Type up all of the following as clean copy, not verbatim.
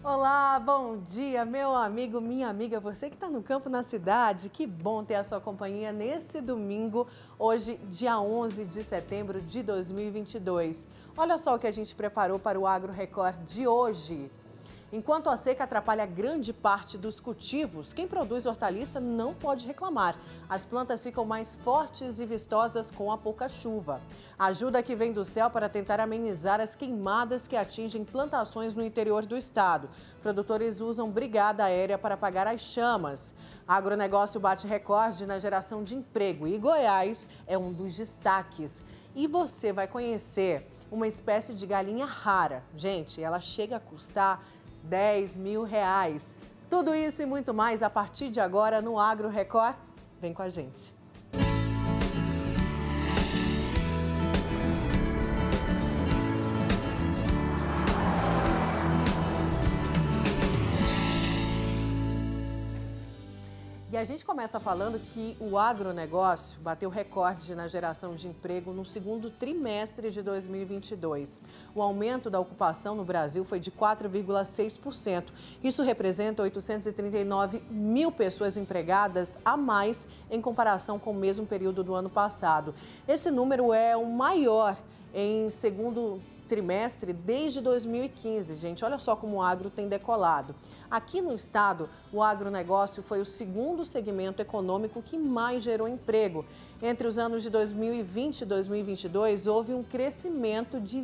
Olá, bom dia, meu amigo, minha amiga, você que está no campo, na cidade. Que bom ter a sua companhia nesse domingo, hoje, dia 11 de setembro de 2022. Olha só o que a gente preparou para o Agro Record de hoje. Enquanto a seca atrapalha grande parte dos cultivos, quem produz hortaliça não pode reclamar. As plantas ficam mais fortes e vistosas com a pouca chuva. A ajuda que vem do céu para tentar amenizar as queimadas que atingem plantações no interior do estado. Produtores usam brigada aérea para apagar as chamas. Agronegócio bate recorde na geração de emprego e Goiás é um dos destaques. E você vai conhecer uma espécie de galinha rara. Gente, ela chega a custar R$10 mil. Tudo isso e muito mais a partir de agora no Agro Record. Vem com a gente. E a gente começa falando que o agronegócio bateu recorde na geração de emprego no segundo trimestre de 2022. O aumento da ocupação no Brasil foi de 4,6%. Isso representa 839 mil pessoas empregadas a mais em comparação com o mesmo período do ano passado. Esse número é o maior em segundo trimestre desde 2015, gente. Olha só como o agro tem decolado. Aqui no estado, o agronegócio foi o segundo segmento econômico que mais gerou emprego. Entre os anos de 2020 e 2022, houve um crescimento de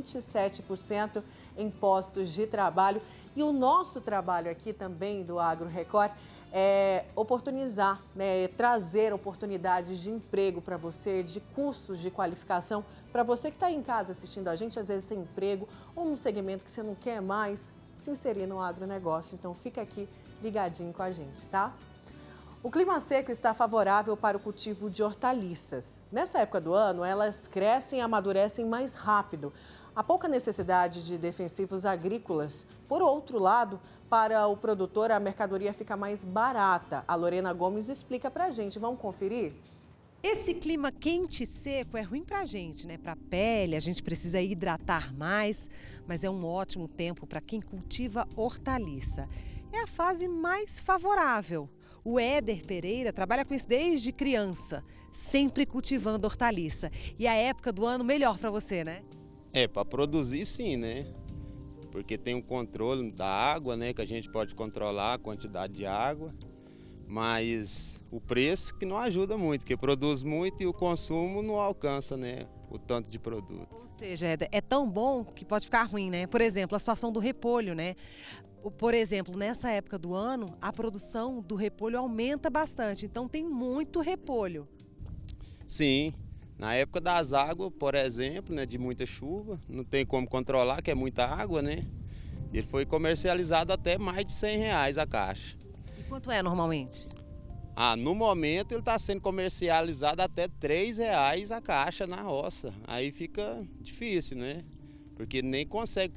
27% em postos de trabalho. E o nosso trabalho aqui também do Agro Record é oportunizar, trazer oportunidades de emprego para você, de cursos de qualificação, para você que está em casa assistindo a gente, às vezes sem emprego, ou num segmento que você não quer mais se inserir no agronegócio. Então fica aqui ligadinho com a gente, tá? O clima seco está favorável para o cultivo de hortaliças. Nessa época do ano, elas crescem e amadurecem mais rápido. Há pouca necessidade de defensivos agrícolas. Por outro lado, para o produtor, a mercadoria fica mais barata. A Lorena Gomes explica pra gente. Vamos conferir? Esse clima quente e seco é ruim pra gente, né? Pra pele, a gente precisa hidratar mais, mas é um ótimo tempo para quem cultiva hortaliça. É a fase mais favorável. O Éder Pereira trabalha com isso desde criança, sempre cultivando hortaliça. E a época do ano melhor para você, né? Para produzir sim, né? Porque tem um controle da água, né? Que a gente pode controlar a quantidade de água. Mas o preço que não ajuda muito, porque produz muito e o consumo não alcança, né, o tanto de produto. Ou seja, é tão bom que pode ficar ruim, né? Por exemplo, a situação do repolho, né? Por exemplo, nessa época do ano, a produção do repolho aumenta bastante, então tem muito repolho. Sim, na época das águas, por exemplo, né, de muita chuva, não tem como controlar, que é muita água, né? Ele foi comercializado até mais de R$100 a caixa. Quanto é normalmente? No momento ele está sendo comercializado até R$3 a caixa na roça. Aí fica difícil, né? Porque nem consegue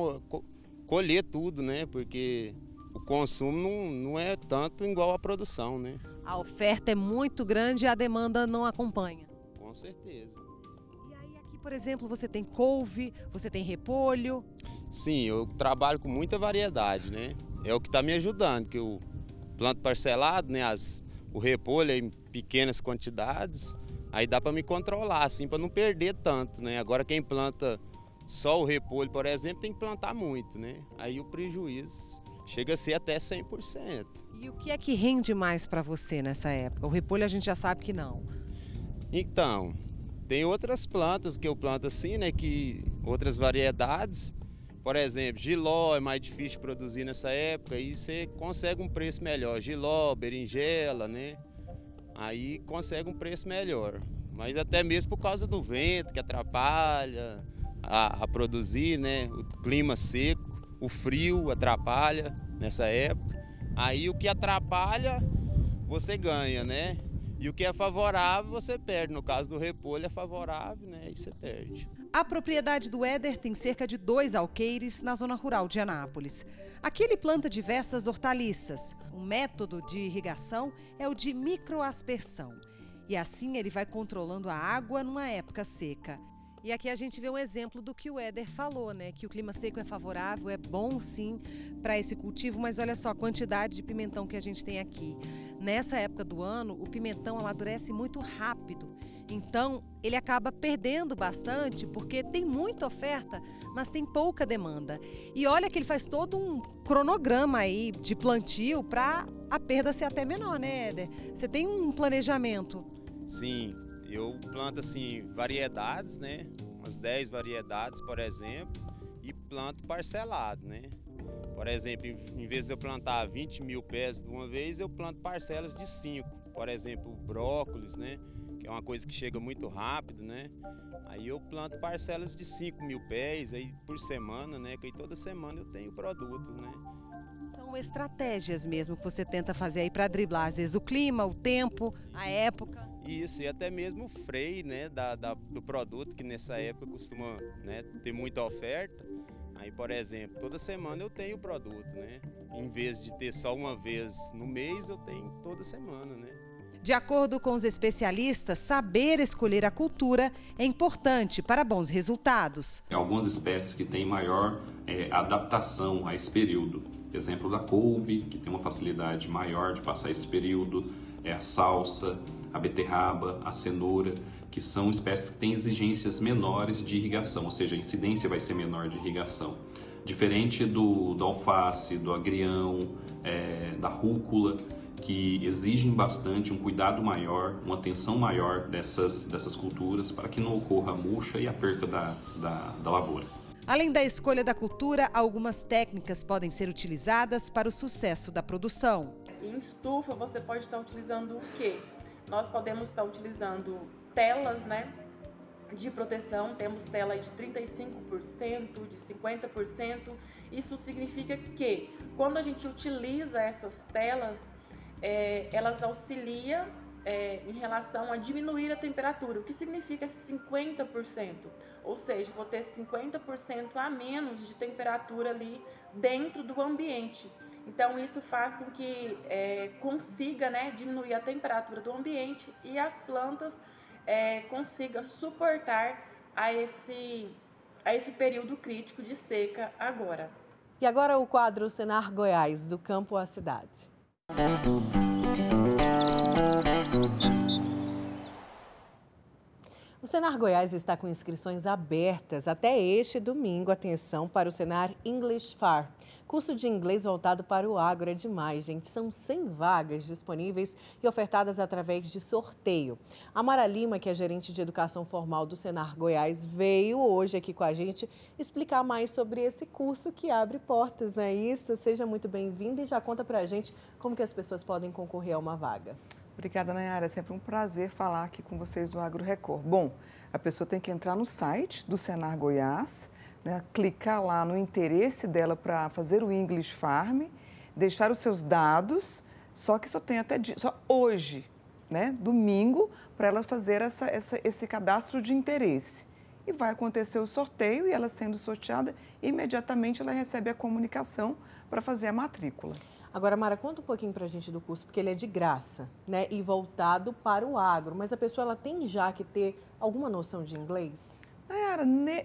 colher tudo, né? Porque o consumo não é tanto igual a produção, né? A oferta é muito grande e a demanda não acompanha. Com certeza. E aí aqui, por exemplo, você tem couve, você tem repolho. Sim, eu trabalho com muita variedade, né? É o que está me ajudando, que eu planto parcelado, né? O repolho em pequenas quantidades, aí dá para me controlar, assim, para não perder tanto, né? Agora quem planta só o repolho, por exemplo, tem que plantar muito, né? Aí o prejuízo chega a ser até 100%. E o que é que rende mais para você nessa época? O repolho a gente já sabe que não. Então, tem outras plantas que eu planto assim, né? Que outras variedades. Por exemplo, jiló é mais difícil de produzir nessa época e você consegue um preço melhor. Jiló, berinjela, né? Aí consegue um preço melhor. Mas até mesmo por causa do vento que atrapalha a produzir, né? O clima seco, o frio atrapalha nessa época. Aí o que atrapalha, você ganha, né? E o que é favorável, você perde. No caso do repolho é favorável, né? E você perde. A propriedade do Éder tem cerca de 2 alqueires na zona rural de Anápolis. Aqui ele planta diversas hortaliças. O método de irrigação é o de microaspersão. E assim ele vai controlando a água numa época seca. E aqui a gente vê um exemplo do que o Éder falou, né? Que o clima seco é favorável, é bom sim para esse cultivo, mas olha só a quantidade de pimentão que a gente tem aqui. Nessa época do ano, o pimentão amadurece muito rápido, então ele acaba perdendo bastante porque tem muita oferta, mas tem pouca demanda. E olha que ele faz todo um cronograma aí de plantio para a perda ser até menor, né, Éder? Você tem um planejamento? Sim, eu planto assim variedades, né? Umas 10 variedades, por exemplo, e planto parcelado, né? Por exemplo, em vez de eu plantar 20 mil pés de uma vez, eu planto parcelas de 5. Por exemplo, brócolis, né? Que é uma coisa que chega muito rápido, né? Aí eu planto parcelas de 5 mil pés aí por semana, né? Que aí toda semana eu tenho produto, né? São estratégias mesmo que você tenta fazer aí para driblar, às vezes, o clima, o tempo, a época. Isso, e até mesmo o freio, né, do produto, que nessa época costuma, né, ter muita oferta. Aí, por exemplo, toda semana eu tenho produto, né? Em vez de ter só uma vez no mês, eu tenho toda semana, né? De acordo com os especialistas, saber escolher a cultura é importante para bons resultados. Tem algumas espécies que têm maior adaptação a esse período. Exemplo da couve, que tem uma facilidade maior de passar esse período, a salsa, a beterraba, a cenoura, que são espécies que têm exigências menores de irrigação, ou seja, a incidência vai ser menor de irrigação. Diferente do alface, do agrião, da rúcula, que exigem bastante um cuidado maior, uma atenção maior dessas culturas para que não ocorra a murcha e a perca da lavoura. Além da escolha da cultura, algumas técnicas podem ser utilizadas para o sucesso da produção. Em estufa você pode estar utilizando o quê? Nós podemos estar utilizando telas, né, de proteção, temos tela de 35%, de 50%. Isso significa que quando a gente utiliza essas telas, elas auxiliam em relação a diminuir a temperatura. O que significa 50%? Ou seja, vou ter 50% a menos de temperatura ali dentro do ambiente. Então isso faz com que consiga, né, diminuir a temperatura do ambiente e as plantas consigam suportar a esse período crítico de seca agora. E agora o quadro Senar Goiás, do campo à cidade. O Senar Goiás está com inscrições abertas até este domingo. Atenção para o Senar English Farm. Curso de inglês voltado para o agro. É demais, gente. São 100 vagas disponíveis e ofertadas através de sorteio. A Mara Lima, que é gerente de educação formal do Senar Goiás, veio hoje aqui com a gente explicar mais sobre esse curso que abre portas, não é isso? Seja muito bem-vinda e já conta pra gente como que as pessoas podem concorrer a uma vaga. Obrigada, Nayara. É sempre um prazer falar aqui com vocês do Agro Record. Bom, a pessoa tem que entrar no site do Senar Goiás, né, clicar lá no interesse dela para fazer o English Farm, deixar os seus dados, só que só tem só hoje, né, domingo, para ela fazer esse cadastro de interesse. E vai acontecer o sorteio e ela sendo sorteada, imediatamente ela recebe a comunicação para fazer a matrícula. Agora, Mara, conta um pouquinho para a gente do curso, porque ele é de graça, né? E voltado para o agro. Mas a pessoa ela tem já que ter alguma noção de inglês? Nayara,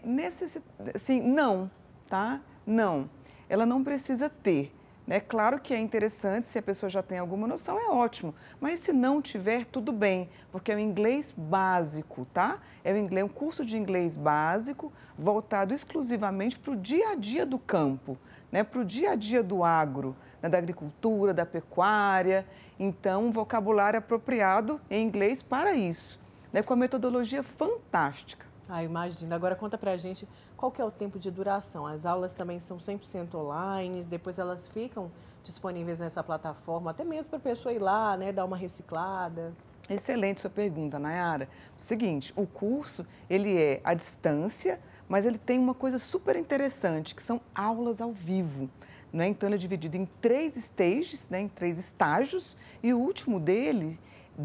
assim, não, tá? Não. Ela não precisa ter. Né? Claro que é interessante, se a pessoa já tem alguma noção, é ótimo. Mas se não tiver, tudo bem, porque é o inglês básico, tá? É um curso de inglês básico voltado exclusivamente para o dia a dia do campo, né? Para o dia a dia do agro, né? Da agricultura, da pecuária. Então, um vocabulário apropriado em inglês para isso, né? Com a metodologia fantástica. Ah, imagina. Agora conta pra gente qual que é o tempo de duração. As aulas também são 100% online, depois elas ficam disponíveis nessa plataforma, até mesmo para a pessoa ir lá, né, dar uma reciclada. Excelente sua pergunta, Nayara. O seguinte, o curso, ele é à distância, mas ele tem uma coisa super interessante, que são aulas ao vivo. Né? Então, ele é dividido em 3 stages, né, em 3 estágios, e o último deles,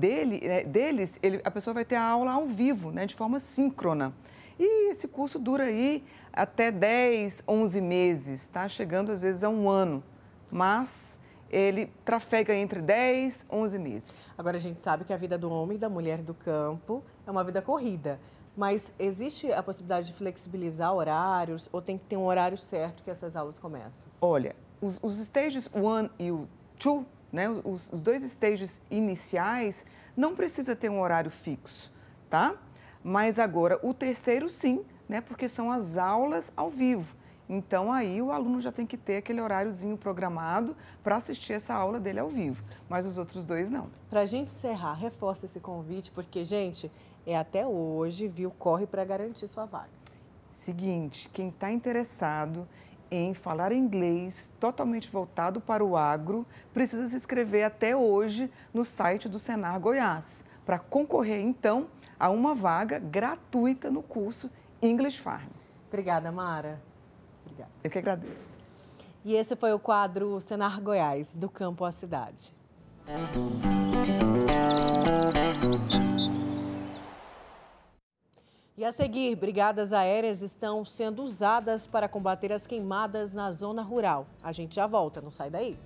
a pessoa vai ter a aula ao vivo, né, de forma síncrona. E esse curso dura aí até 10, 11 meses, tá? Chegando às vezes a 1 ano, mas ele trafega entre 10 e 11 meses. Agora a gente sabe que a vida do homem e da mulher do campo é uma vida corrida. Mas existe a possibilidade de flexibilizar horários ou tem que ter um horário certo que essas aulas começam? Olha, os stages 1 e o 2, né, os 2 stages iniciais, não precisa ter um horário fixo, tá? Mas agora o terceiro sim, né, porque são as aulas ao vivo. Então, aí o aluno já tem que ter aquele horáriozinho programado para assistir essa aula dele ao vivo, mas os outros 2 não. Para a gente encerrar, reforça esse convite, porque, gente, até hoje, viu, corre para garantir sua vaga. Seguinte, quem está interessado em falar inglês totalmente voltado para o agro, precisa se inscrever até hoje no site do Senar Goiás, para concorrer, então, a uma vaga gratuita no curso English Farm. Obrigada, Mara. Obrigada. Eu que agradeço. E esse foi o quadro Senar Goiás, do campo à cidade. E a seguir, brigadas aéreas estão sendo usadas para combater as queimadas na zona rural. A gente já volta, não sai daí.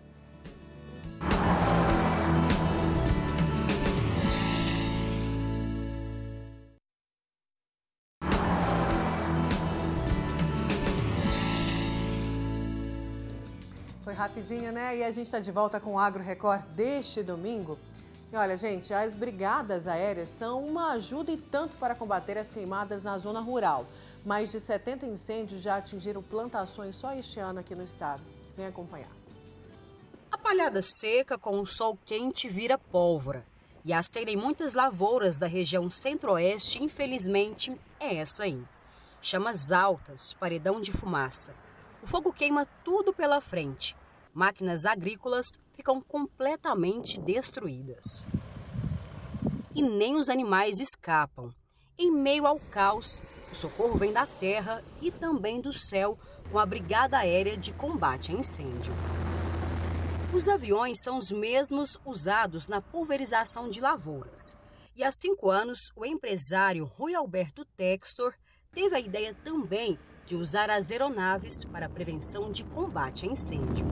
Foi rapidinho, né? E a gente está de volta com o Agro Record deste domingo. E olha, gente, as brigadas aéreas são uma ajuda e tanto para combater as queimadas na zona rural. Mais de 70 incêndios já atingiram plantações só este ano aqui no estado. Vem acompanhar. A palhada seca com o sol quente vira pólvora. E a cena em muitas lavouras da região centro-oeste, infelizmente, é essa aí. Chamas altas, paredão de fumaça. O fogo queima tudo pela frente. Máquinas agrícolas ficam completamente destruídas. E nem os animais escapam. Em meio ao caos, o socorro vem da terra e também do céu com a Brigada Aérea de Combate a Incêndio. Os aviões são os mesmos usados na pulverização de lavouras. E há 5 anos, o empresário Rui Alberto Textor teve a ideia também de usar as aeronaves para a prevenção de combate a incêndio.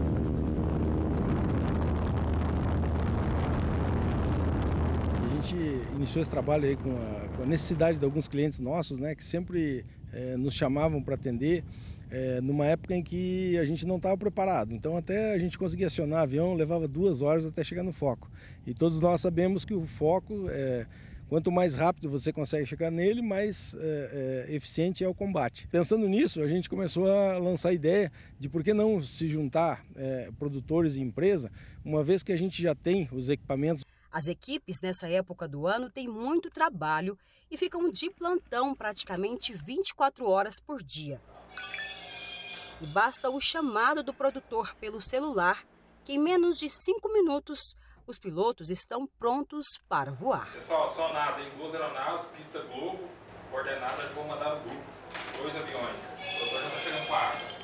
A gente iniciou esse trabalho aí com a necessidade de alguns clientes nossos, né, que sempre nos chamavam para atender, numa época em que a gente não estava preparado. Então até a gente conseguia acionar avião, levava 2 horas até chegar no foco. E todos nós sabemos que o foco, quanto mais rápido você consegue chegar nele, mais eficiente é o combate. Pensando nisso, a gente começou a lançar a ideia de por que não se juntar produtores e empresa, uma vez que a gente já tem os equipamentos. As equipes nessa época do ano têm muito trabalho e ficam de plantão praticamente 24 horas por dia. E basta o chamado do produtor pelo celular, que em menos de 5 minutos os pilotos estão prontos para voar. Pessoal, acionado em 2 aeronaves, pista Globo, coordenada, vou mandar o grupo. 2 aviões. O produtor já está chegando com a água.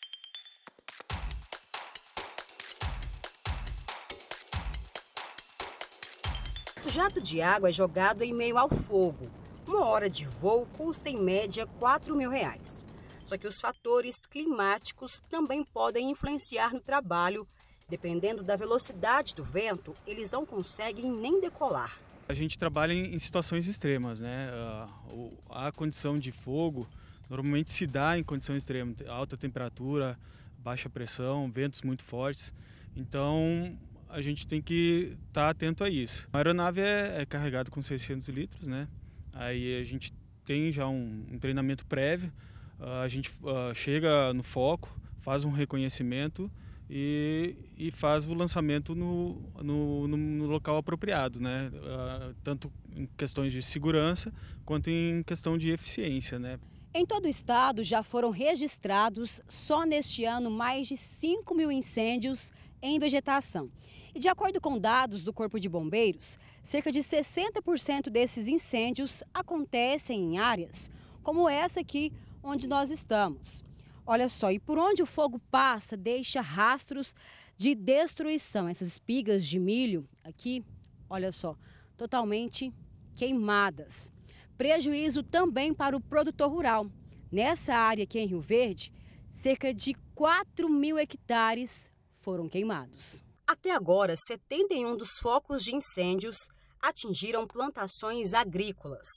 O jato de água é jogado em meio ao fogo. 1 hora de voo custa em média R$4.000. Só que os fatores climáticos também podem influenciar no trabalho. Dependendo da velocidade do vento, eles não conseguem nem decolar. A gente trabalha em situações extremas, né? A condição de fogo normalmente se dá em condição extrema, alta temperatura, baixa pressão, ventos muito fortes. Então a gente tem que estar atento a isso. A aeronave é carregada com 600 litros, né? Aí a gente tem já um treinamento prévio, a gente chega no foco, faz um reconhecimento e faz o lançamento no local apropriado, né? Tanto em questões de segurança quanto em questão de eficiência, né? Em todo o estado já foram registrados só neste ano mais de 5.000 incêndios em vegetação. E de acordo com dados do Corpo de Bombeiros, cerca de 60% desses incêndios acontecem em áreas como essa aqui onde nós estamos. Olha só, e por onde o fogo passa, deixa rastros de destruição. Essas espigas de milho aqui, olha só, totalmente queimadas. Prejuízo também para o produtor rural. Nessa área aqui em Rio Verde, cerca de 4.000 hectares foram queimados. Até agora, 71 dos focos de incêndios atingiram plantações agrícolas.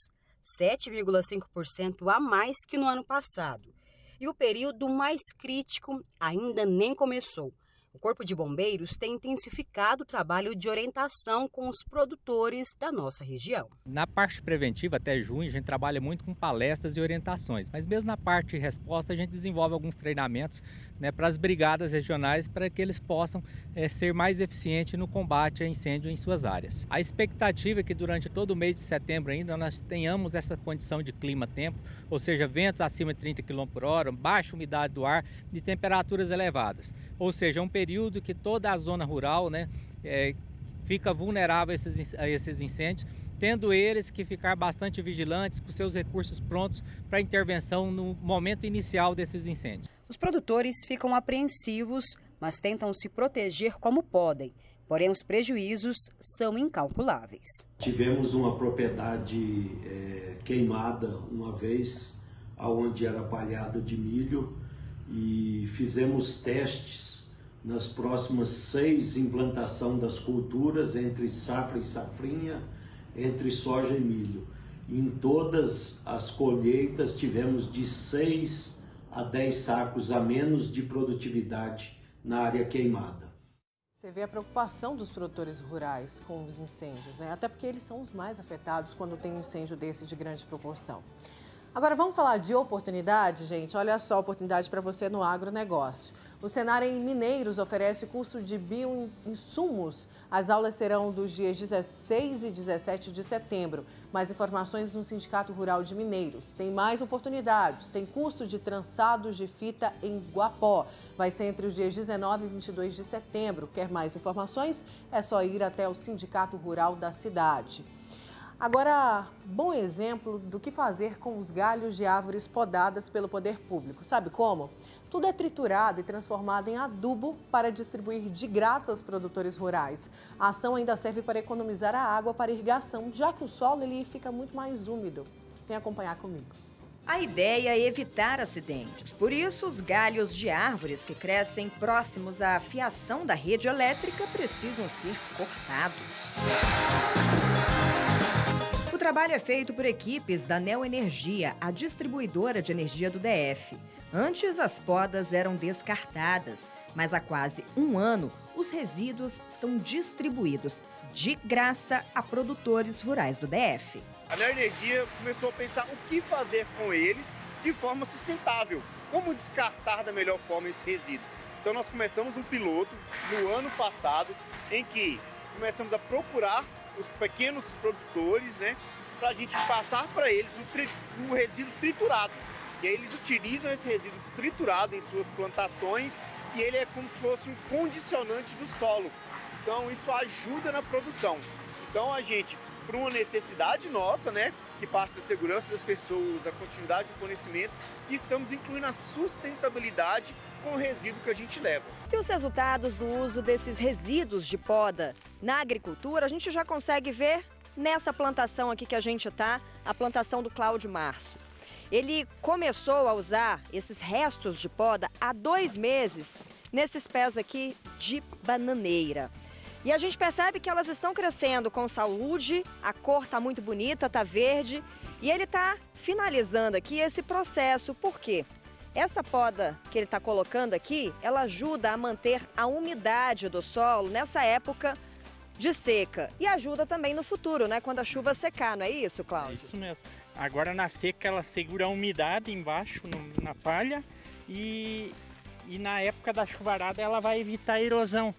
7,5% a mais que no ano passado. E o período mais crítico ainda nem começou. O Corpo de Bombeiros tem intensificado o trabalho de orientação com os produtores da nossa região. Na parte preventiva, até junho, a gente trabalha muito com palestras e orientações, mas mesmo na parte de resposta, a gente desenvolve alguns treinamentos, né, para as brigadas regionais, para que eles possam ser mais eficientes no combate a incêndio em suas áreas. A expectativa é que durante todo o mês de setembro ainda nós tenhamos essa condição de clima-tempo, ou seja, ventos acima de 30 km por hora, baixa umidade do ar e temperaturas elevadas. Ou seja, um período que toda a zona rural, né, fica vulnerável a esses incêndios, tendo eles que ficar bastante vigilantes, com seus recursos prontos para intervenção no momento inicial desses incêndios. Os produtores ficam apreensivos, mas tentam se proteger como podem. Porém, os prejuízos são incalculáveis. Tivemos uma propriedade queimada uma vez, onde era palhada de milho, e fizemos testes nas próximas 6 implantação das culturas, entre safra e safrinha, entre soja e milho. E em todas as colheitas tivemos de 6 a 10 sacos a menos de produtividade na área queimada. Você vê a preocupação dos produtores rurais com os incêndios, né? Até porque eles são os mais afetados quando tem um incêndio desse de grande proporção. Agora vamos falar de oportunidade, gente? Olha só a oportunidade para você no agronegócio. O Senar em Mineiros oferece curso de bioinsumos. As aulas serão dos dias 16 e 17 de setembro. Mais informações no Sindicato Rural de Mineiros. Tem mais oportunidades. Tem curso de trançados de fita em Guapó. Vai ser entre os dias 19 e 22 de setembro. Quer mais informações? É só ir até o Sindicato Rural da cidade. Agora, bom exemplo do que fazer com os galhos de árvores podadas pelo poder público. Sabe como? Tudo é triturado e transformado em adubo para distribuir de graça aos produtores rurais. A ação ainda serve para economizar a água para irrigação, já que o solo ele fica muito mais úmido. Vem acompanhar comigo. A ideia é evitar acidentes. Por isso, os galhos de árvores que crescem próximos à fiação da rede elétrica precisam ser cortados. O trabalho é feito por equipes da Neoenergia, a distribuidora de energia do DF. Antes, as podas eram descartadas, mas há quase um ano, os resíduos são distribuídos de graça a produtores rurais do DF. A Neoenergia começou a pensar o que fazer com eles de forma sustentável, como descartar da melhor forma esse resíduo. Então nós começamos um piloto no ano passado, em que começamos a procurar os pequenos produtores, né, para a gente passar para eles o resíduo triturado. E aí eles utilizam esse resíduo triturado em suas plantações e ele é como se fosse um condicionante do solo. Então isso ajuda na produção. Então a gente, por uma necessidade nossa, né, que parte da segurança das pessoas, a continuidade do fornecimento, estamos incluindo a sustentabilidade com o resíduo que a gente leva. E os resultados do uso desses resíduos de poda na agricultura, a gente já consegue ver nessa plantação aqui que a gente está, a plantação do Cláudio Março. Ele começou a usar esses restos de poda há 2 meses nesses pés aqui de bananeira. E a gente percebe que elas estão crescendo com saúde, a cor está muito bonita, está verde. E ele está finalizando aqui esse processo. Por quê? Essa poda que ele está colocando aqui, ela ajuda a manter a umidade do solo nessa época de seca. E ajuda também no futuro, né? Quando a chuva secar, não é isso, Cláudio? É isso mesmo. Agora na seca ela segura a umidade embaixo na palha e na época da chuvarada ela vai evitar a erosão.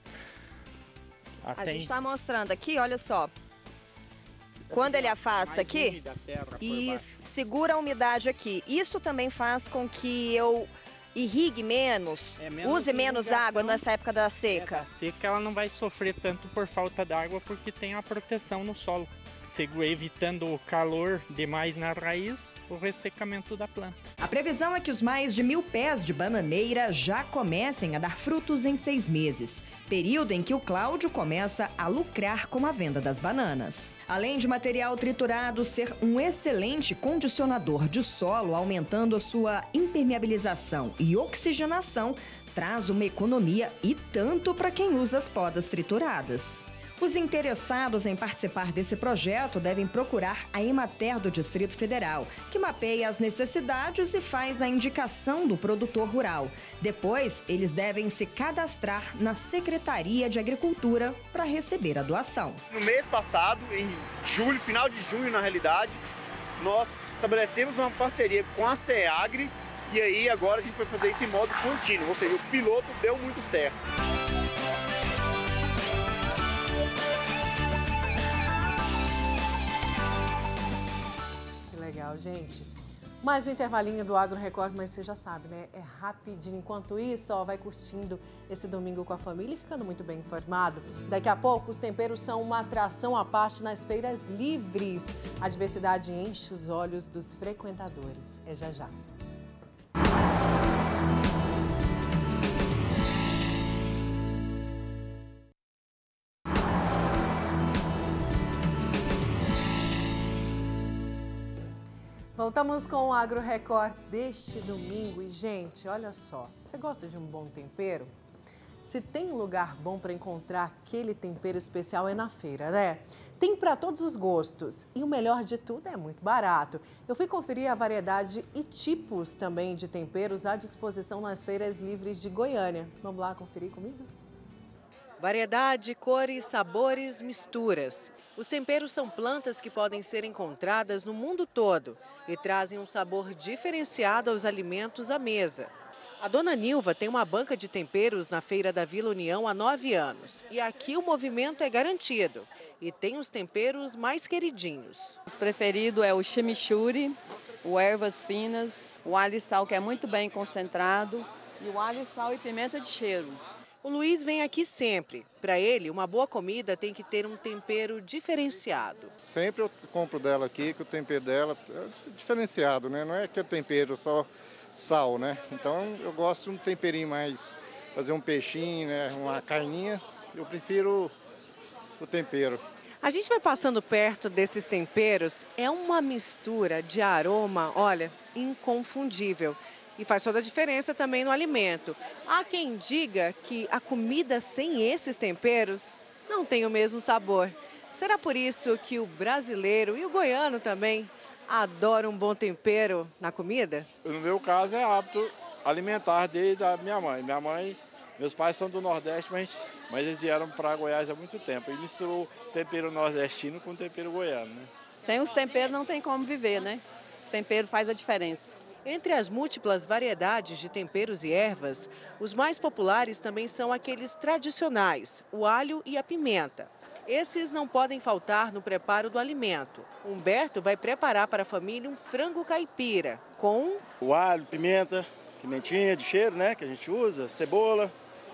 A gente está mostrando aqui, olha só. Quando ele afasta aqui, isso segura a umidade aqui. Isso também faz com que eu irrigue menos, use menos água nessa época da seca. A seca ela não vai sofrer tanto por falta d'água porque tem a proteção no solo, evitando o calor demais na raiz, o ressecamento da planta. A previsão é que os mais de 1000 pés de bananeira já comecem a dar frutos em 6 meses, período em que o Cláudio começa a lucrar com a venda das bananas. Além de material triturado ser um excelente condicionador de solo, aumentando a sua impermeabilização e oxigenação, traz uma economia e tanto para quem usa as podas trituradas. Os interessados em participar desse projeto devem procurar a Emater do Distrito Federal, que mapeia as necessidades e faz a indicação do produtor rural. Depois, eles devem se cadastrar na Secretaria de Agricultura para receber a doação. No mês passado, em julho, final de junho na realidade, nós estabelecemos uma parceria com a SEAGRE e aí agora a gente vai fazer isso em modo contínuo, ou seja, o piloto deu muito certo. Legal, gente. Mais um intervalinho do Agro Record, mas você já sabe, né? É rapidinho. Enquanto isso, ó, vai curtindo esse domingo com a família e ficando muito bem informado. Daqui a pouco, os temperos são uma atração à parte nas feiras livres. A diversidade enche os olhos dos frequentadores. É já já. Voltamos com o Agro Record deste domingo e, gente, olha só, você gosta de um bom tempero? Se tem lugar bom para encontrar aquele tempero especial é na feira, né? Tem para todos os gostos e o melhor de tudo é muito barato. Eu fui conferir a variedade e tipos também de temperos à disposição nas feiras livres de Goiânia. Vamos lá conferir comigo? Variedade, cores, sabores, misturas. Os temperos são plantas que podem ser encontradas no mundo todo e trazem um sabor diferenciado aos alimentos à mesa. A dona Nilva tem uma banca de temperos na Feira da Vila União há 9 anos. E aqui o movimento é garantido. E tem os temperos mais queridinhos. O preferido é o chimichurri, o ervas finas, o alho e sal, que é muito bem concentrado, e o alho, sal e pimenta de cheiro. O Luiz vem aqui sempre. Para ele, uma boa comida tem que ter um tempero diferenciado. Sempre eu compro dela aqui, que o tempero dela é diferenciado, né? Não é aquele tempero só sal, né? Então eu gosto de um temperinho mais, fazer um peixinho, né? Uma carninha, eu prefiro o tempero. A gente vai passando perto desses temperos, é uma mistura de aroma, olha, inconfundível. E faz toda a diferença também no alimento. Há quem diga que a comida sem esses temperos não tem o mesmo sabor. Será por isso que o brasileiro e o goiano também adoram um bom tempero na comida? No meu caso é hábito alimentar desde a minha mãe. Meus pais são do Nordeste, mas eles vieram para Goiás há muito tempo. E misturou tempero nordestino com tempero goiano, né? Sem os temperos não tem como viver, né? O tempero faz a diferença. Entre as múltiplas variedades de temperos e ervas, os mais populares também são aqueles tradicionais, o alho e a pimenta. Esses não podem faltar no preparo do alimento. Humberto vai preparar para a família um frango caipira com o alho, pimenta, pimentinha de cheiro, né, que a gente usa, cebola.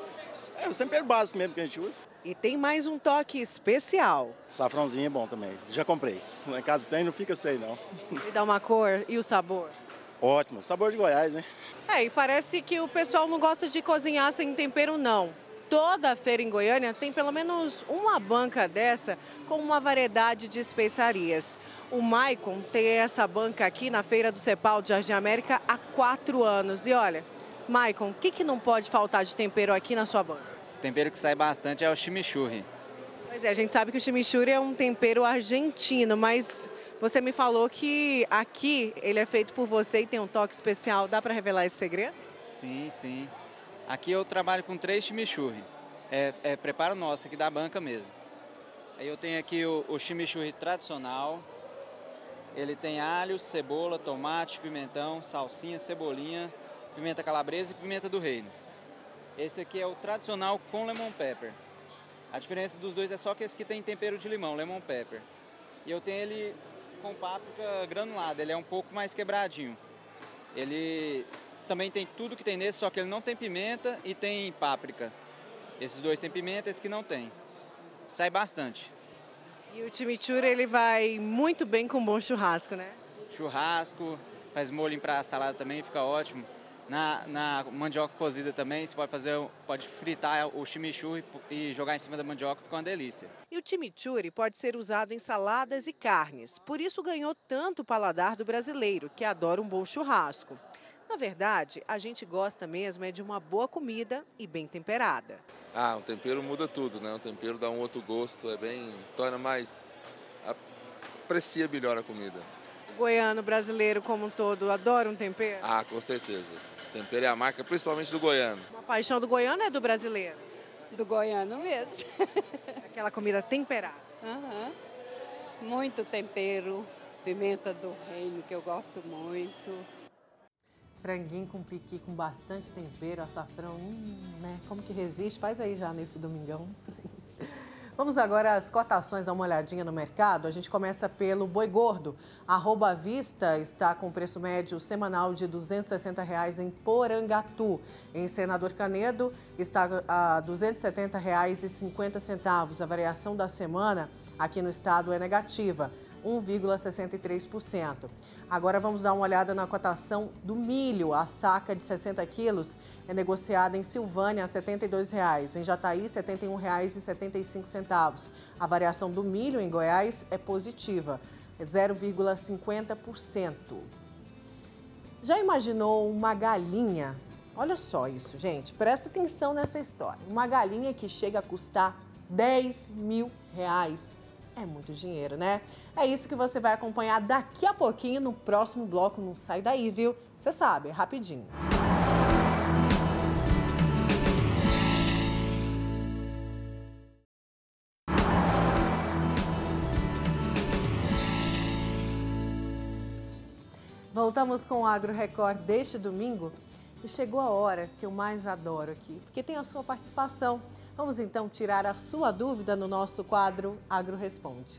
É o tempero básico mesmo que a gente usa. E tem mais um toque especial. Safrãozinho é bom também, já comprei. Lá em casa tem, não fica sem não. E dá uma cor e o sabor? Ótimo, sabor de Goiás, né? E parece que o pessoal não gosta de cozinhar sem tempero, não. Toda feira em Goiânia tem pelo menos uma banca dessa com uma variedade de especiarias. O Maicon tem essa banca aqui na Feira do Cepal de Jardim América há 4 anos. E olha, Maicon, o que não pode faltar de tempero aqui na sua banca? O tempero que sai bastante é o chimichurri. Pois é, a gente sabe que o chimichurri é um tempero argentino, mas você me falou que aqui ele é feito por você e tem um toque especial. Dá para revelar esse segredo? Sim, sim. Aqui eu trabalho com 3 chimichurri. É preparo nosso aqui da banca mesmo. Aí eu tenho aqui o chimichurri tradicional. Ele tem alho, cebola, tomate, pimentão, salsinha, cebolinha, pimenta calabresa e pimenta do reino. Esse aqui é o tradicional com lemon pepper. A diferença dos dois é só que esse aqui tem tempero de limão, lemon pepper. E eu tenho ele com páprica granulada, ele é um pouco mais quebradinho. Ele também tem tudo que tem nesse, só que ele não tem pimenta e tem páprica. Esses dois tem pimenta, esse que não tem. Sai bastante. E o chimichurri, ele vai muito bem com um bom churrasco, né? Churrasco, faz molho para salada também, fica ótimo. Na mandioca cozida também, você pode fritar o chimichurri e jogar em cima da mandioca, fica uma delícia. E o chimichurri pode ser usado em saladas e carnes, por isso ganhou tanto o paladar do brasileiro, que adora um bom churrasco. Na verdade, a gente gosta mesmo de uma boa comida e bem temperada. Ah, o tempero muda tudo, né? O tempero dá um outro gosto, torna mais, aprecia melhor a comida. O goiano brasileiro como um todo adora um tempero? Ah, com certeza. O tempero é a marca, principalmente do goiano. Uma paixão do goiano é do brasileiro? Do goiano mesmo. Aquela comida temperada. Muito tempero, pimenta do reino, que eu gosto muito. Franguinho com piqui com bastante tempero, açafrão, né? Como que resiste? Faz aí já nesse domingão. Vamos agora às cotações, dar uma olhadinha no mercado. A gente começa pelo boi gordo. Arroba à vista está com preço médio semanal de R$ 260 em Porangatu. Em Senador Canedo está a R$ 270,50. A variação da semana aqui no estado é negativa, 1,63%. Agora vamos dar uma olhada na cotação do milho. A saca de 60 quilos é negociada em Silvânia a R$ 72,00. Em Jataí, R$ 71,75. A variação do milho em Goiás é positiva, 0,50%. Já imaginou uma galinha? Olha só isso, gente. Presta atenção nessa história. Uma galinha que chega a custar R$10 mil. É muito dinheiro, né? É isso que você vai acompanhar daqui a pouquinho no próximo bloco. Não sai daí, viu? Você sabe, é rapidinho. Voltamos com o Agro Record deste domingo e chegou a hora que eu mais adoro aqui, porque tem a sua participação. Vamos então tirar a sua dúvida no nosso quadro Agro Responde.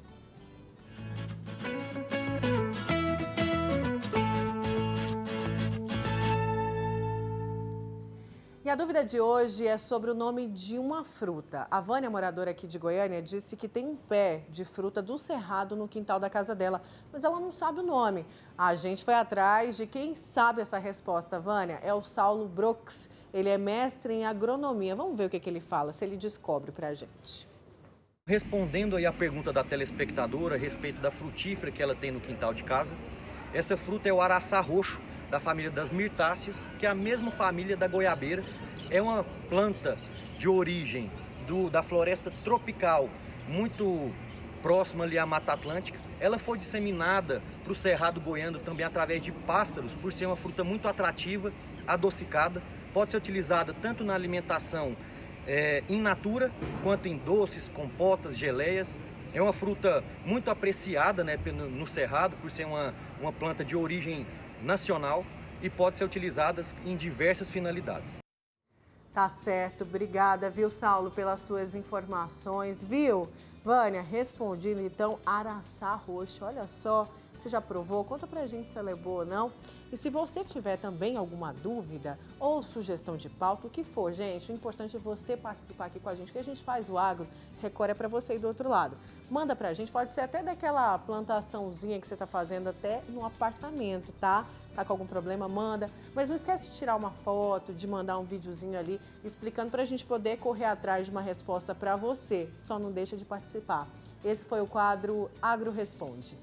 E a dúvida de hoje é sobre o nome de uma fruta. A Vânia, moradora aqui de Goiânia, disse que tem um pé de fruta do cerrado no quintal da casa dela, mas ela não sabe o nome. A gente foi atrás de quem sabe essa resposta, Vânia. É o Saulo Brooks. Ele é mestre em agronomia. Vamos ver o que ele fala, se ele descobre pra gente. Respondendo aí a pergunta da telespectadora a respeito da frutífera que ela tem no quintal de casa, essa fruta é o araçá roxo, da família das mirtáceas, que é a mesma família da goiabeira. É uma planta de origem da floresta tropical, muito próxima ali à Mata Atlântica. Ela foi disseminada para o cerrado goiano também através de pássaros, por ser uma fruta muito atrativa, adocicada. Pode ser utilizada tanto na alimentação in natura, quanto em doces, compotas, geleias. É uma fruta muito apreciada, né, no cerrado, por ser uma planta de origem nacional e pode ser utilizada em diversas finalidades. Tá certo, obrigada, viu, Saulo, pelas suas informações, viu? Vânia, respondido então, araçá roxo, olha só, você já provou? Conta pra gente se ela é boa ou não. E se você tiver também alguma dúvida ou sugestão de pauta, o que for, gente, o importante é você participar aqui com a gente, que a gente faz o Agro Record é pra você aí do outro lado. Manda pra gente, pode ser até daquela plantaçãozinha que você tá fazendo até no apartamento, tá? Tá com algum problema, manda. Mas não esquece de tirar uma foto, de mandar um videozinho ali explicando pra gente poder correr atrás de uma resposta pra você. Só não deixa de participar. Esse foi o quadro Agro Responde.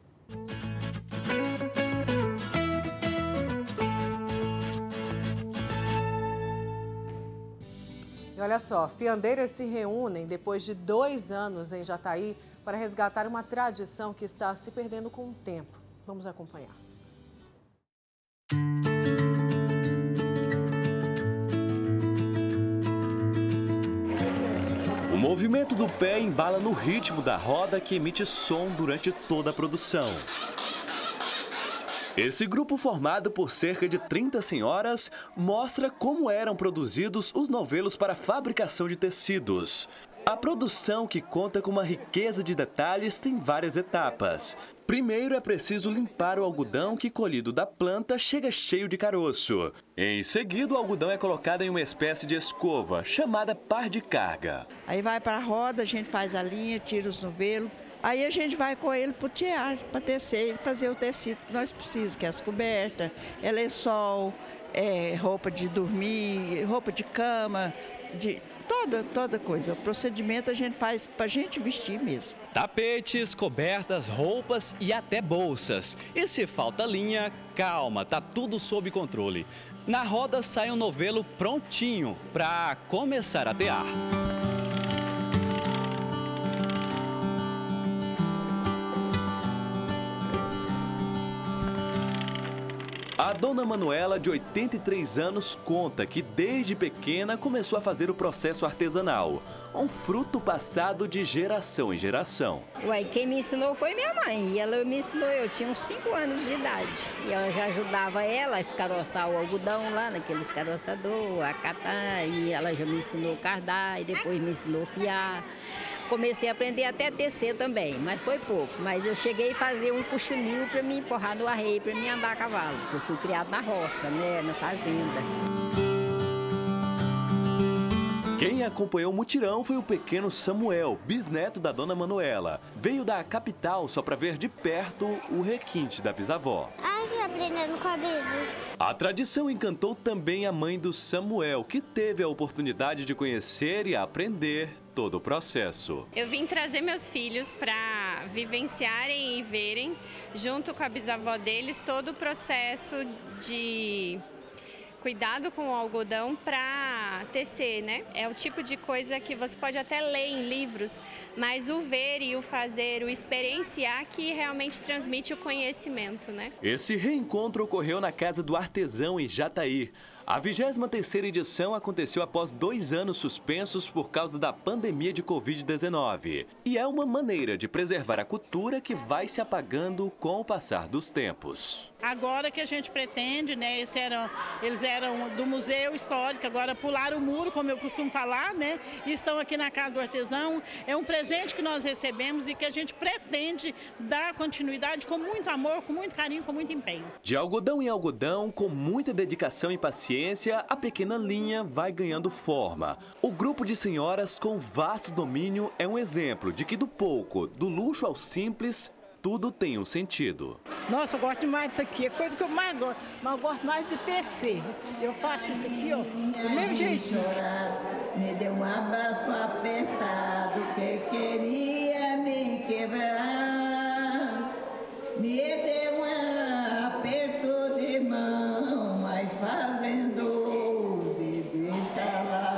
E olha só, fiandeiras se reúnem depois de 2 anos em Jataí para resgatar uma tradição que está se perdendo com o tempo. Vamos acompanhar. O movimento do pé embala no ritmo da roda que emite som durante toda a produção. Esse grupo, formado por cerca de 30 senhoras, mostra como eram produzidos os novelos para a fabricação de tecidos. A produção, que conta com uma riqueza de detalhes, tem várias etapas. Primeiro é preciso limpar o algodão que, colhido da planta, chega cheio de caroço. Em seguida, o algodão é colocado em uma espécie de escova, chamada par de carga. Aí vai para a roda, a gente faz a linha, tira os novelos. Aí a gente vai com ele para o tear, para tecer e fazer o tecido que nós precisamos, que é as cobertas, lençol, roupa de dormir, roupa de cama, Toda coisa. O procedimento a gente faz para a gente vestir mesmo. Tapetes, cobertas, roupas e até bolsas. E se falta linha, calma, tá tudo sob controle. Na roda sai um novelo prontinho para começar a tear. A dona Manuela, de 83 anos, conta que desde pequena começou a fazer o processo artesanal. Um fruto passado de geração em geração. Ué, quem me ensinou foi minha mãe. E ela me ensinou, eu tinha uns 5 anos de idade. E eu já ajudava ela a escaroçar o algodão lá naquele escaroçador, a catar. E ela já me ensinou a cardar e depois me ensinou a fiar. Comecei a aprender até a tecer também, mas foi pouco. Mas eu cheguei a fazer um puxunil para me forrar no arreio, para me andar a cavalo. Porque eu fui criado na roça, né, na fazenda. Quem acompanhou o mutirão foi o pequeno Samuel, bisneto da dona Manuela. Veio da capital só para ver de perto o requinte da bisavó. Aprendendo com a bisa. A tradição encantou também a mãe do Samuel, que teve a oportunidade de conhecer e aprender todo o processo. Eu vim trazer meus filhos para vivenciarem e verem, junto com a bisavó deles, todo o processo de cuidado com o algodão para tecer, né? É o tipo de coisa que você pode até ler em livros, mas o ver e o fazer, o experienciar que realmente transmite o conhecimento, né? Esse reencontro ocorreu na Casa do Artesão em Jataí. A 23ª edição aconteceu após 2 anos suspensos por causa da pandemia de Covid-19. E é uma maneira de preservar a cultura que vai se apagando com o passar dos tempos. Agora que a gente pretende, né, eles eram do Museu Histórico, agora pularam o muro, como eu costumo falar, né, e estão aqui na Casa do Artesão. É um presente que nós recebemos e que a gente pretende dar continuidade com muito amor, com muito carinho, com muito empenho. De algodão em algodão, com muita dedicação e paciência, a pequena linha vai ganhando forma. O grupo de senhoras com vasto domínio é um exemplo de que do pouco, do luxo ao simples, tudo tem um sentido. Nossa, eu gosto demais disso aqui, é coisa que eu mais gosto, mas eu gosto mais de tecer. Eu faço isso aqui, ó, do mesmo jeitinho. Me deu um abraço apertado que queria me quebrar. Me deu um aperto de mão, mas fazendo os bebês calar.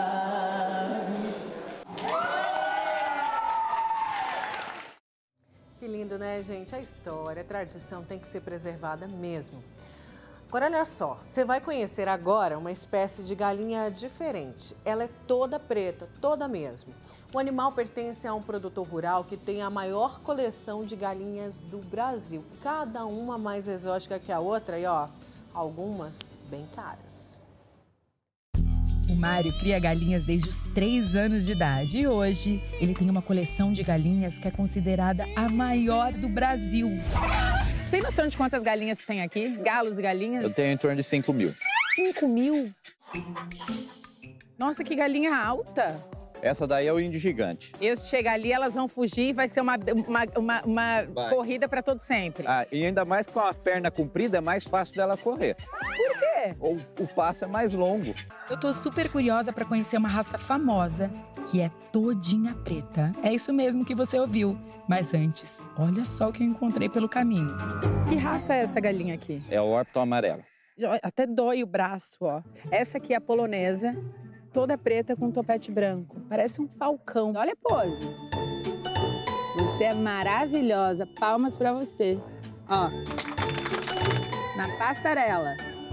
Que lindo, né, gente? A história, a tradição tem que ser preservada mesmo. Agora, olha só, você vai conhecer agora uma espécie de galinha diferente. Ela é toda preta, toda mesmo. O animal pertence a um produtor rural que tem a maior coleção de galinhas do Brasil. Cada uma mais exótica que a outra e, ó, algumas bem caras. O Mário cria galinhas desde os 3 anos de idade e hoje ele tem uma coleção de galinhas que é considerada a maior do Brasil. Você tem noção de quantas galinhas tem aqui? Galos e galinhas? Eu tenho em torno de 5 mil. 5 mil? Nossa, que galinha alta! Essa daí é o índio gigante. Eu se chegar ali, elas vão fugir e vai ser uma corrida para todo sempre. Ah, e ainda mais com a perna comprida, é mais fácil dela correr. Por quê? Ou o passo é mais longo. Eu tô super curiosa para conhecer uma raça famosa, que é todinha preta. É isso mesmo que você ouviu. Mas antes, olha só o que eu encontrei pelo caminho. Que raça é essa galinha aqui? É o Orpington amarelo. Até dói o braço, ó. Essa aqui é a polonesa, toda preta com topete branco. Parece um falcão. Olha a pose. Você é maravilhosa. Palmas pra você. Ó. Na passarela.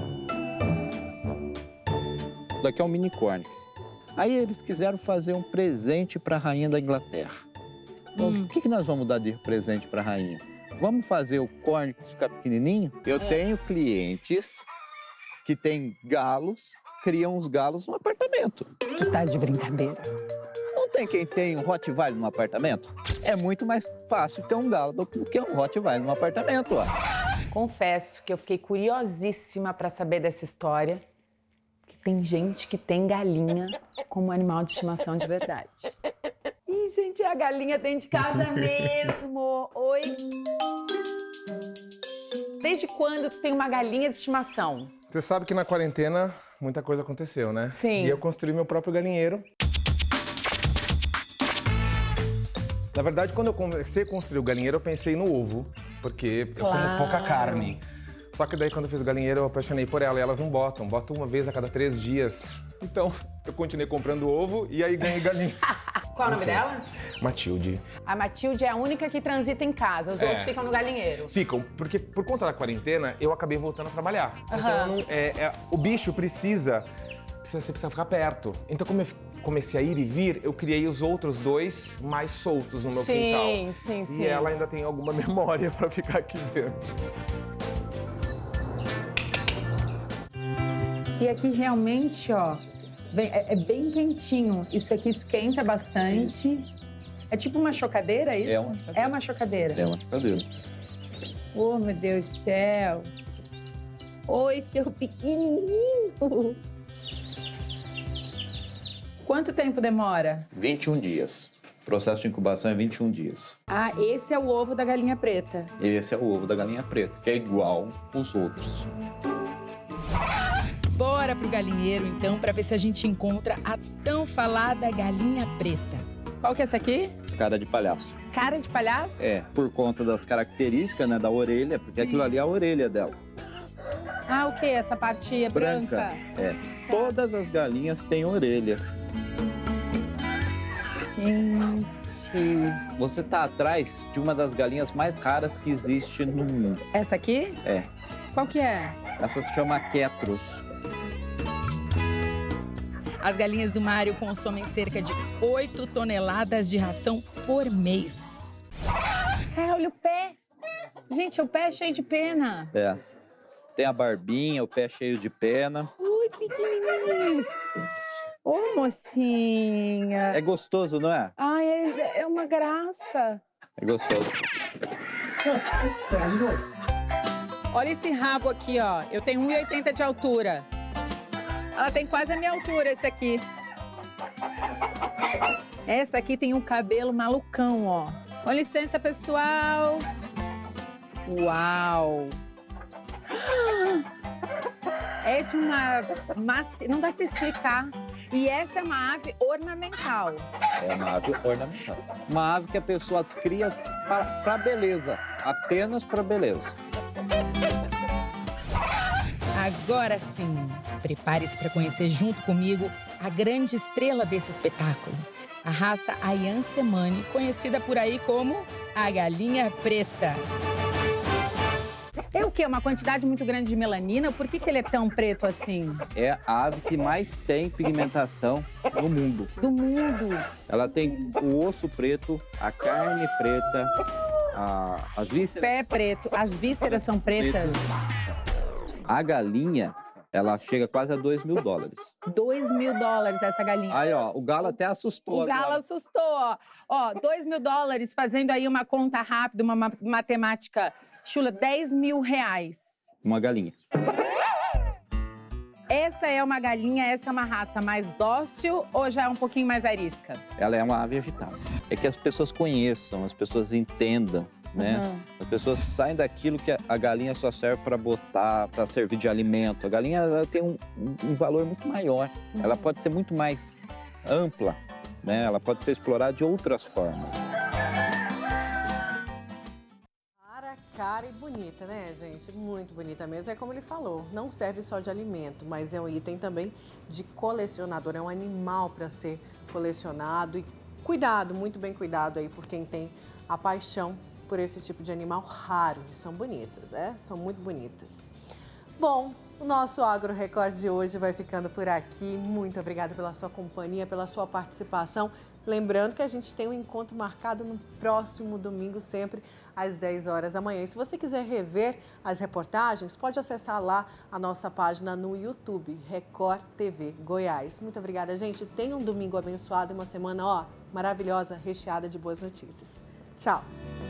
Daqui é um mini córnix. Aí eles quiseram fazer um presente para a rainha da Inglaterra. Então, o que nós vamos dar de presente para a rainha? Vamos fazer o córnix ficar pequenininho? Eu tenho clientes que têm galos, criam os galos no apartamento. Tu tá de brincadeira. Não tem quem tem um Rottweiler no apartamento? É muito mais fácil ter um galo do que um Rottweiler no apartamento, ó. Confesso que eu fiquei curiosíssima para saber dessa história. Tem gente que tem galinha como animal de estimação de verdade. Ih, gente, a galinha dentro de casa mesmo. Oi. Desde quando tu tem uma galinha de estimação? Você sabe que na quarentena muita coisa aconteceu, né? Sim. E eu construí meu próprio galinheiro. Na verdade, quando eu comecei a construir o galinheiro, eu pensei no ovo, porque eu como pouca carne. Só que daí, quando eu fiz o galinheiro, eu apaixonei por ela e elas não botam. Botam uma vez a cada 3 dias. Então, eu continuei comprando ovo e aí ganhei galinha. Qual o nome dela? Matilde. A Matilde é a única que transita em casa, os outros ficam no galinheiro. Ficam, porque por conta da quarentena, eu acabei voltando a trabalhar. Então, o bicho você precisa ficar perto. Então, como eu comecei a ir e vir, eu criei os outros 2 mais soltos no meu quintal. Sim. E ela ainda tem alguma memória para ficar aqui dentro. E aqui realmente, ó, é bem quentinho. Isso aqui esquenta bastante. É tipo uma chocadeira, isso? É uma chocadeira. É uma chocadeira. Oh, meu Deus do céu. Oi, seu pequenininho. Quanto tempo demora? 21 dias. O processo de incubação é 21 dias. Ah, esse é o ovo da galinha preta. Esse é o ovo da galinha preta, que é igual aos outros. Bora pro galinheiro, então, para ver se a gente encontra a tão falada galinha preta. Qual que é essa aqui? Cara de palhaço. Cara de palhaço? É, por conta das características, né, da orelha, porque aquilo ali é a orelha dela. Ah, o que? Essa parte é branca? É. Todas as galinhas têm orelha. Gente. Você tá atrás de uma das galinhas mais raras que existe no mundo. Essa aqui? É. Qual que é? Essa se chama Quetros. As galinhas do Mário consomem cerca de 8 toneladas de ração por mês. Olha o pé. Gente, o pé é cheio de pena. É. Tem a barbinha, o pé cheio de pena. Ui, pequenininhos. Ô, mocinha. É gostoso, não é? Ai, é uma graça. É gostoso. Olha esse rabo aqui, ó. Eu tenho 1,80 de altura. Ela tem quase a minha altura, esse aqui. Essa aqui tem um cabelo malucão, ó. Com licença, pessoal. Uau! É de uma macia... Não dá pra explicar. E essa é uma ave ornamental. É uma ave ornamental. Uma ave que a pessoa cria para beleza. Apenas para beleza. Agora sim, prepare-se para conhecer junto comigo a grande estrela desse espetáculo. A raça Ayam Cemani, conhecida por aí como a galinha preta. É o quê? Uma quantidade muito grande de melanina? Por que ele é tão preto assim? É a ave que mais tem pigmentação no mundo. Do mundo? Ela tem o osso preto, a carne preta, as vísceras... Pé preto, as vísceras são pretas. A galinha, ela chega quase a $2.000. $2.000 essa galinha. Aí, ó, o galo até assustou. O galo assustou, ó. Ó, $2.000, fazendo aí uma conta rápida, uma matemática chula, R$10.000. Uma galinha. Essa é uma galinha, essa é uma raça mais dócil ou já é um pouquinho mais arisca? Ela é uma ave agitada. É que as pessoas conheçam, as pessoas entendam, né? As pessoas saem daquilo que a galinha só serve para botar, para servir de alimento. A galinha ela tem um valor muito maior. Ela pode ser muito mais ampla, né? Ela pode ser explorada de outras formas. Cara e bonita, né, gente? Muito bonita mesmo. É como ele falou, não serve só de alimento, mas é um item também de colecionador. É um animal para ser colecionado e cuidado, muito bem cuidado aí por quem tem a paixão por esse tipo de animal raro. E são bonitas, São muito bonitas. Bom, o nosso Agro Record de hoje vai ficando por aqui. Muito obrigada pela sua companhia, pela sua participação. Lembrando que a gente tem um encontro marcado no próximo domingo, sempre às 10 horas da manhã. E se você quiser rever as reportagens, pode acessar lá a nossa página no YouTube, Record TV Goiás. Muito obrigada, gente. Tenha um domingo abençoado e uma semana, maravilhosa, recheada de boas notícias. Tchau!